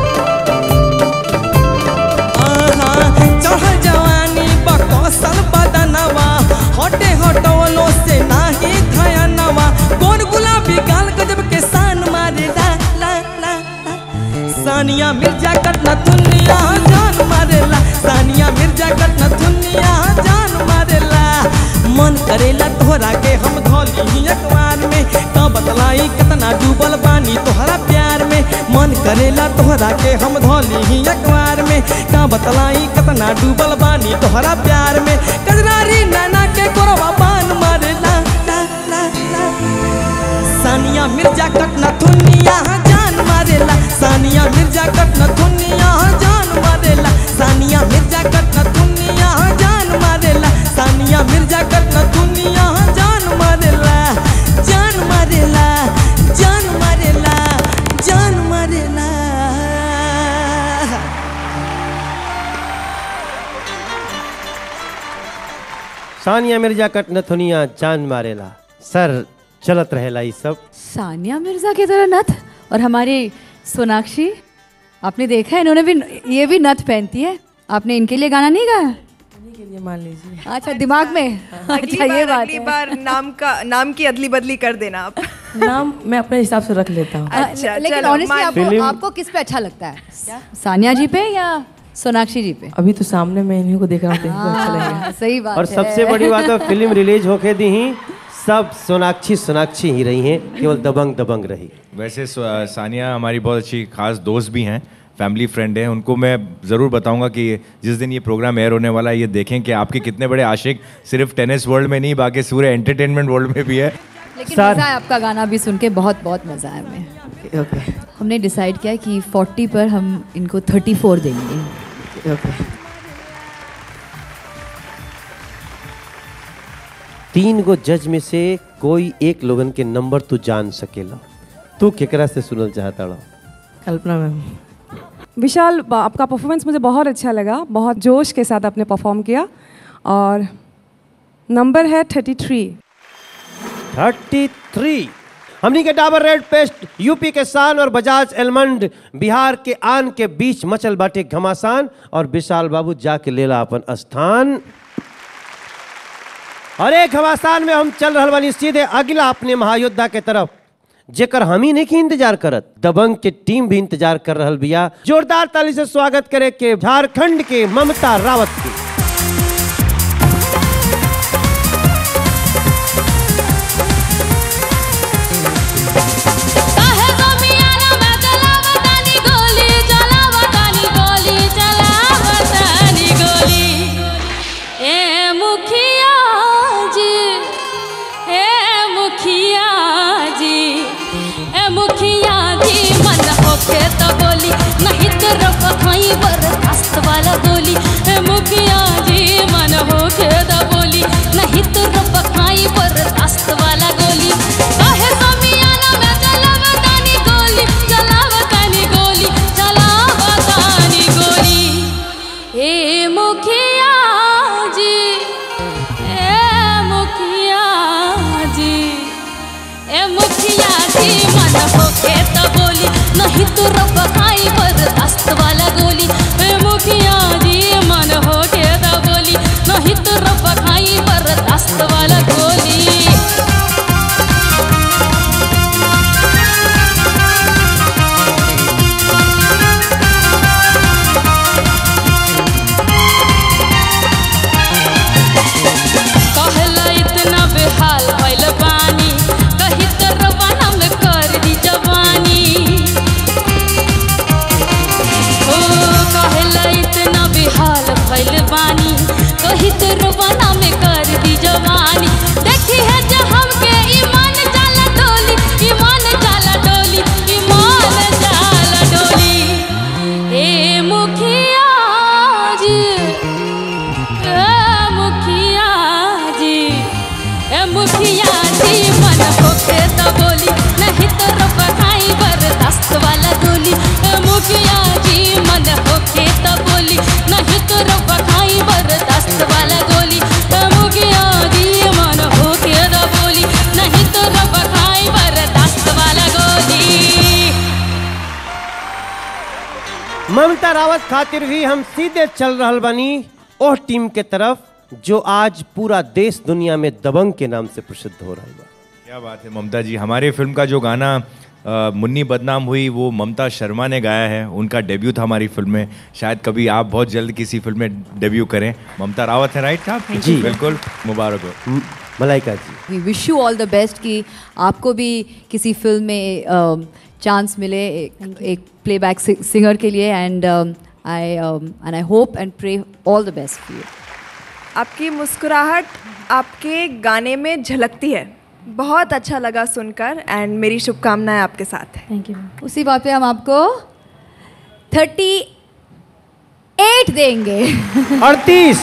चढ़ल जवानी बा कौशल बदनवा, हटे हटोलो से नहीं धयनवा। कौन गुलाबी गाल गजब के शान मारे ला, ला, ला, ला। सानिया मिर्जा कटना दुनिया जान मारेला, सानिया मिर्जा कटना दुनिया जान मारेला। मन करेला तोहरा के हम धोली ही अखबार में, का बतलाई कितना डूबल बानी तोहरा प्यार में। मन करेला तोहरा के हम धोली ही अखबार में, का बतलाई कितना डूबल बानी तोहरा प्यार में। कजरारी नैना के गोरवा पान मारेला, ला, ला, ला। सानिया मिर्जा कटना दुनिया जान मारेला, सानिया मिर्जा कटना दुनिया जान मारेला, सानिया मिर्जा कटना दुनिया जान मारेला, सानिया मिर्जा कटना दुनिया जान मारेला, जान मारेला, जान मारेला, जान मारेला। सानिया मिर्जा कटनथुनिया जान मारेला। सर चलत रहेला ये सब। सानिया मिर्जा की तरह नथ, और हमारी सोनाक्षी, आपने देखा है इन्होंने भी, ये भी नथ पहनती है। आपने इनके लिए गाना नहीं गाया? के लिए मान लीजिए। अच्छा, दिमाग में। अच्छा, ये बात अगली बार नाम की अदली बदली कर देना आप। नाम मैं अपने हिसाब से रख लेता हूँ। अच्छा, लेकिन ऑनेस्टली आपको किस पे अच्छा लगता है? सानिया जी पे या सोनाक्षी जी पे? अभी तो सामने मैं इन्हीं को देख रहा हूँ, अच्छा लगेगा। सही बात और है। सबसे बड़ी बात है, फिल्म रिलीज होके दी ही सब सोनाक्षी ही रही हैं, केवल दबंग दबंग रही। वैसे सानिया हमारी बहुत अच्छी खास दोस्त भी हैं, फैमिली फ्रेंड है। उनको मैं ज़रूर बताऊंगा कि जिस दिन ये प्रोग्राम एयर होने वाला है, ये देखें कि आपके कितने बड़े आशिक सिर्फ टेनिस वर्ल्ड में नहीं, बाकी पूरे एंटरटेनमेंट वर्ल्ड में भी है। लेकिन मज़ा है आपका गाना भी सुन के, बहुत बहुत मज़ा है हमें। ओके। हमने डिसाइड किया कि 40 पर हम इनको 34 देंगे। ओके। 3 गो जज में से कोई एक लोगन के नंबर तू जान सकेला, तू केकरा से सुनल चाहता रहा? कल्पना मैम। विशाल, आपका परफॉर्मेंस मुझे बहुत अच्छा लगा, बहुत जोश के साथ आपने परफॉर्म किया, और नंबर है 33। 33। हमनी के डाबर रेड पेस्ट यूपी के शान और बजाज एलमंड बिहार के आन के बीच मचल बाटे घमासान, और विशाल बाबू जाके लेला अपन स्थान। और एक घमासान में हम चल रहा बानी सीधे अगला अपने महायोद्धा के तरफ, जेकर हम ही नहीं की इंतजार करत, दबंग के टीम भी इंतजार कर रहल बिया। जोरदार ताली से स्वागत करे के झारखंड के ममता रावत के। नहीं तो रफ खाई बर्दाश्त वाला गोली, मुखिया जी मन हो खेदा बोली, नहीं तो रफ खाई बर्दाश्त वाला गोली। काहे समियाना में जलावतानी गोली, जलावतानी गोली, जलावतानी गोली। ए मुखिया जी, ए मुखिया जी, ए मुखिया जी मन हो खेदा बोली, नहीं तो रफ खाई बर्दाश्त वाला गोली। मुखिया जी मन हो खेदा बोली, नहीं तो रफ खाई बर्दाश्त वाला गोली। कहला इतना बेहाल भइल बानी, कही तो रवाना में कर दी जवानी। इतना बेहाल भइल बानी, कही तो रवाना में कर दी जवानी। देखी है जो हमके ईमान जाला डोली, ईमान जाला डोली, ईमान जाला डोली। ए मुखिया जी, ए मुखिया जी, ए मुखिया जी मन हो खेदा बोली, नहीं तो रफ खाई बर्दाश्त वाला गोली। मुखिया जी मन हो खेदा बोली, नहीं तो रफ खाई बर्दाश्त वाला गोली। मुखिया जी मन हो खेदा बोली, नहीं तो रफ खाई बर्दाश्त वाला गोली। ममता रावत खातिर भी हम सीधे चल रहल बानी ओह टीम के तरफ जो आज पूरा देश दुनिया में दबंग के नाम से प्रसिद्ध हो रहा है। क्या बात है ममता जी, हमारे फिल्म का जो गाना मुन्नी बदनाम हुई वो ममता शर्मा ने गाया है, उनका डेब्यू था हमारी फिल्म में। शायद कभी आप बहुत जल्द किसी फिल्म में डेब्यू करें। ममता रावत है, राइट साहब? जी बिल्कुल, मुबारक हो Malaika ji. We wish you all the best कि आपको भी किसी फिल्म में चांस मिले एक प्लेबैक सिंगर के लिए। And I hope and pray all the best for you. आपकी मुस्कुराहट आपके गाने में झलकती है, बहुत अच्छा लगा सुनकर एंड मेरी शुभकामनाएं आपके साथ है। Thank you. उसी बात पे हम आपको 38 देंगे। 38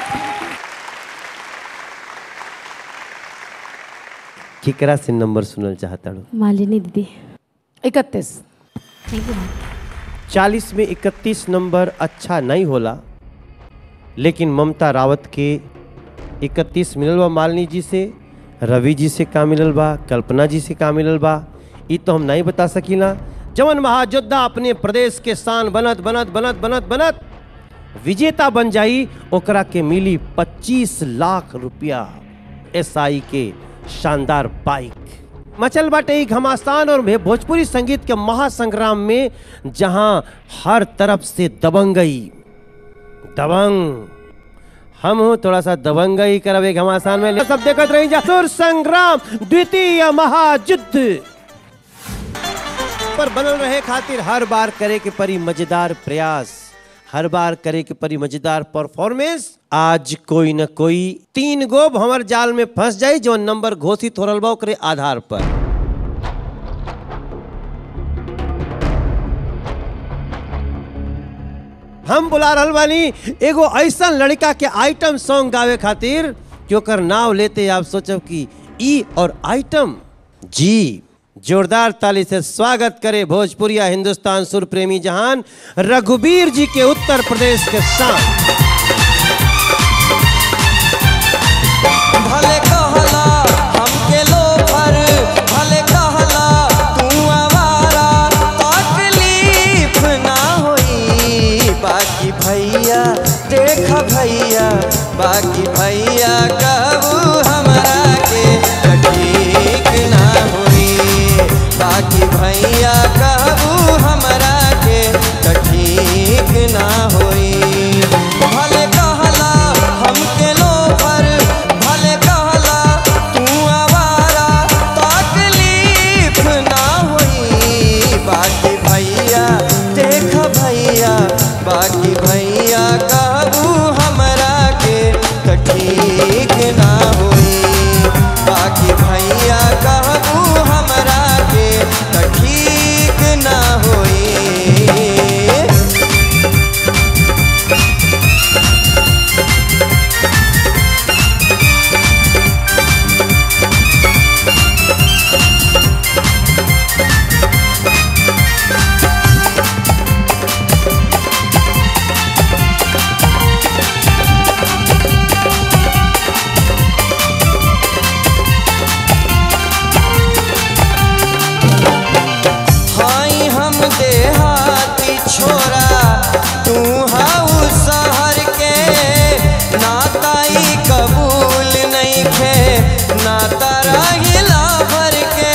केकरा से नंबर सुनल चाहता हूँ? मालिनी दीदी। 31। Thank you. 40 में 31 नंबर अच्छा नहीं होला, लेकिन ममता रावत के 31 मिलल बा मालिनी जी से, रवि जी से का मिलल बा, कल्पना जी से का मिलल बा, ये तो हम नहीं बता सकीला। जवन महायोद्धा अपने प्रदेश के शान बनत बनत बनत बनत बनत विजेता बन जाई, ओकरा के मिली 25 लाख रुपया SI के शानदार बाइक। मचल बाटे एक घमासान और भोजपुरी संगीत के महासंग्राम में, जहां हर तरफ से दबंगई दबंग। हम हो थोड़ा सा दबंगई करवे घमासान में, सब देखत रही जा सुर संग्राम द्वितीय महायुद्ध पर बनल रहे खातिर हर बार करे के परी मजेदार प्रयास, हर बार करे के परी मजेदार परफॉर्मेंस। आज कोई न कोई 3 गोब हमर जाल में फंस जाई जो नंबर घोषित हो रहा बा ओकरे आधार पर। हम बुला रहल बानी एगो ऐसा लड़का के आइटम सॉन्ग गावे खातिर कि ओकर नाव लेते आप सोचब कि ई और आइटम जी। जोरदार ताली से स्वागत करे भोजपुरिया हिंदुस्तान सुर प्रेमी जहान रघुवीर जी के उत्तर प्रदेश के शान। भले कहला हमके लोफर, भले कहला तू आवारा, तकलीफ ना होई। बाकी भैया देख भैया, बाकी भैया कहू हमरा के ठीक ना होई। भैया कहबू हमरा के त ठीक ना होई। भले कहला हमके लोफर, भले कहला तू आवारा, तकलीफ ना होई। बाकी भैया देख भैया, बाकी भैया कहबू हमरा के त ठीक ना होई। बाकी भैया कहबू हमरा के त ठीक ना होई। हाई हम देहाती छोरा, तू हाउ शहर के, नाताई कबूल नहीं खे, नाता रहिला भर के।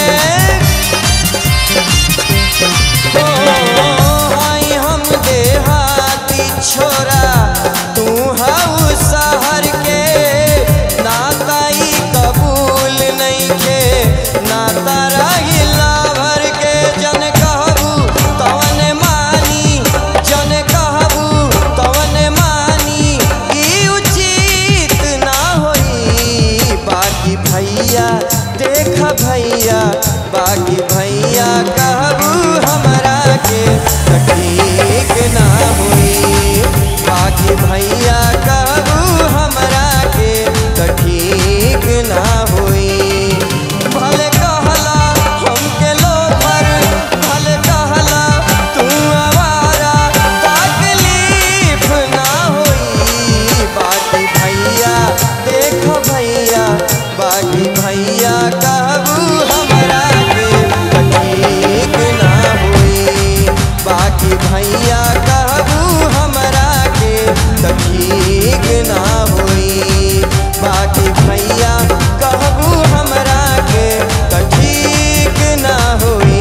हाई हम देहाती छोरा, तू हाउ शहर के, नाताई कबूल नहीं खे, नाता रहिला भर के। जन कहबू तवन मानी, जन कहबू तवन मानी, ई उचित ना होई। बाकी भैया देख भैया, बाकी भैया कहबू हमरा के त ठीक ना होई। बाकी भैया कहबू हमरा के त ठीक ना होई। भले कहला हमके लोफर, भले कहला तू आवारा, तकलीफ ना होई। बाकी भैया देख भैया, बाकी भैया कहबू हमरा के त ठीक ना होई। बाकी भैया कहबू हमरा के त ठीक ना होई। बाकी भैया कहबू हमरा के त ठीक ना होई।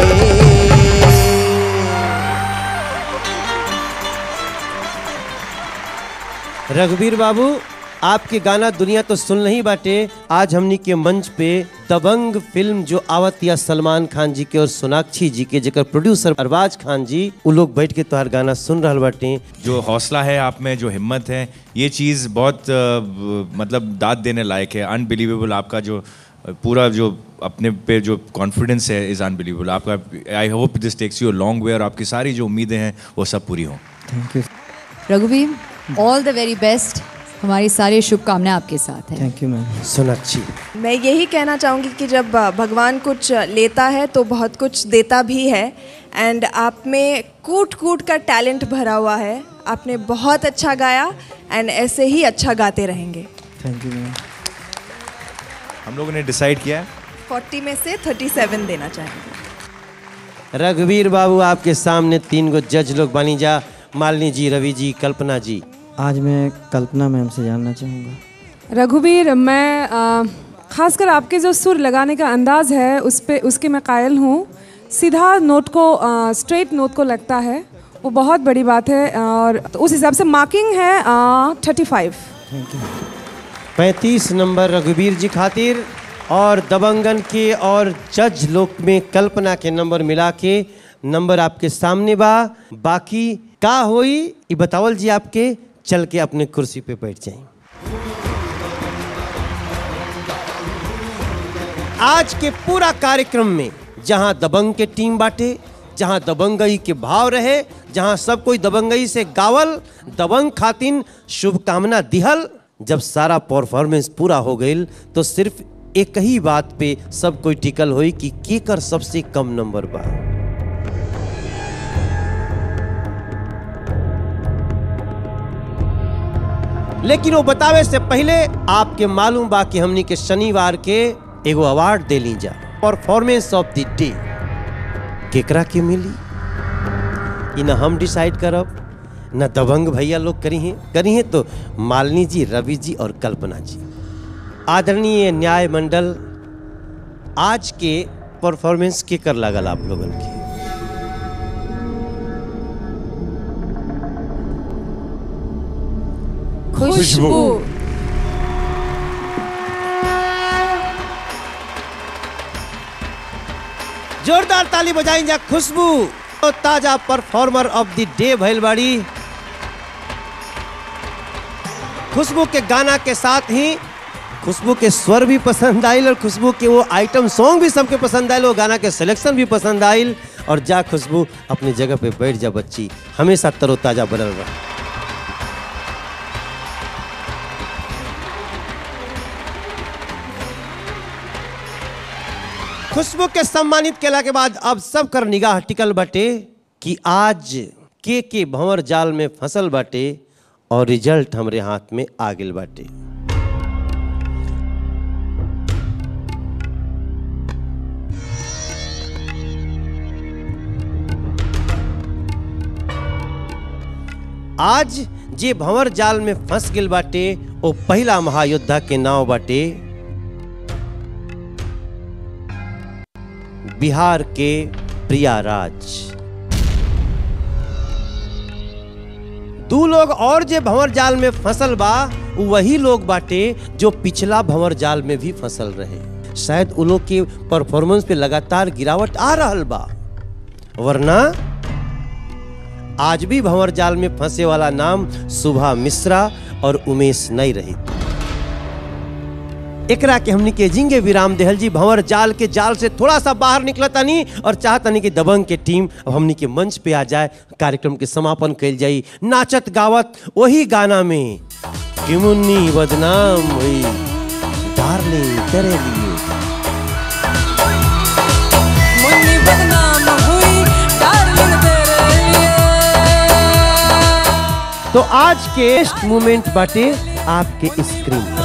रघुवीर बाबू, आपके गाना दुनिया तो सुन नहीं बाटे। आज हमनी के मंच पे दबंग फिल्म जो आवत या सलमान खान जी के और सोनाक्षी जी के, जेकर प्रोड्यूसर अरबाज खान जी, वो लोग बैठ के तोहर गाना सुन रहल बाटे। जो हौसला है आप में, जो हिम्मत है, ये चीज़ बहुत मतलब दाद देने लायक है। अनबिलीवेबल आपका जो पूरा जो अपने पे जो कॉन्फिडेंस है इज़ अनबिलीवेबल आपका। I hope this takes you a long way और आपकी सारी जो उम्मीदें हैं वो सब पूरी हों। Thank you. रघुवीर, ऑल द वेरी बेस्ट। हमारी सारी शुभकामनाएं आपके साथ हैं। Thank you ma'am. सोनाक्षी, मैं यही कहना चाहूँगी कि जब भगवान कुछ लेता है तो बहुत कुछ देता भी है। एंड आप में कूट कूट का टैलेंट भरा हुआ है। आपने बहुत अच्छा गाया एंड ऐसे ही अच्छा गाते रहेंगे। Thank you ma'am. हम लोगों ने डिसाइड किया है 40 में से 37 देना चाहेंगे। रघुवीर बाबू, आपके सामने 3 गो जज लोग बनी जा, मालिनी जी, रवि जी, कल्पना जी। आज मैं कल्पना मैम से जानना चाहूँगा। रघुवीर, मैं खासकर आपके जो सुर लगाने का अंदाज़ है उसके मैं कायल हूँ। सीधा नोट को, स्ट्रेट नोट को लगता है, वो बहुत बड़ी बात है। और तो उस हिसाब से मार्किंग है 35। Thank you. 35 नंबर रघुवीर जी खातिर। और दबंगन के और जज लोग में कल्पना के नंबर मिला के नंबर आपके सामने बा। बाकी का होई ये बतावल जी, आपके चल के अपने कुर्सी पे बैठ जाएं। आज के पूरा कार्यक्रम में जहां दबंग के टीम बाटे, जहां दबंगई के भाव रहे, जहां सब कोई दबंगई से गावल, दबंग खातिन शुभकामना दिहल, जब सारा परफॉर्मेंस पूरा हो गई तो सिर्फ एक ही बात पे सब कोई टिकल हुई कि केकर सबसे कम नंबर बा। लेकिन वो बतावे से पहले आपके मालूम बा कि हमनी के शनिवार के एगो अवार्ड दे ली जा, परफॉर्मेंस ऑफ द डे केकरा के मिली ई न हम डिसाइड करब, न दबंग भैया लोग करी हैं तो मालिनी जी, रवि जी और कल्पना जी। आदरणीय न्याय मंडल, आज के परफॉर्मेंस के कर लागल आप लोगन की? खुशबू। जोरदार ताली बजाइन जा खुशबू। तो ताजा परफॉर्मर ऑफ द डे भइल बाड़ी। खुशबू के गाना के साथ ही खुशबू के स्वर भी पसंद आयल और खुशबू के वो आइटम सॉन्ग भी सबके पसंद आयल, वो गाना के सिलेक्शन भी पसंद आयल। और जा खुशबू अपनी जगह पे बैठ जा बच्ची, हमेशा तरोताजा बनल रहा। खुशबू के सम्मानित केला के बाद अब सब कर निगाह टिकल बाटे कि आज के भंवर जाल में फंसल बाटे और रिजल्ट हमरे हाथ में आ गेल बाटे। आज जे भंवर जाल में फंस गेल बाटे वो पहला महायोद्धा के नाव बाटे बिहार के प्रियाराज। दो लोग और जे भंवर जाल में फंसल बा वही लोग बाटे जो पिछला भंवर जाल में भी फंसल रहे। शायद उन लोग के परफॉर्मेंस पे लगातार गिरावट आ रहल बा, वरना आज भी भंवर जाल में फंसे वाला नाम सुभा मिश्रा और उमेश नहीं रही। एकरा के हमनी के जिंगे विराम देहल जी। भंवर जाल के जाल से थोड़ा सा बाहर निकला तनी और चाहतनी कि दबंग के टीम अब हमनी के मंच पे आ जाए, कार्यक्रम के समापन कइल जाई नाचत गावत वही गाना में कि मुन्नी बदनाम हुई डार्लिंग तेरे लिए। मुन्नी बदनाम हुई डार्लिंग तेरे लिए। तो आज के मोमेंट बाटे आपके स्क्रीन पर।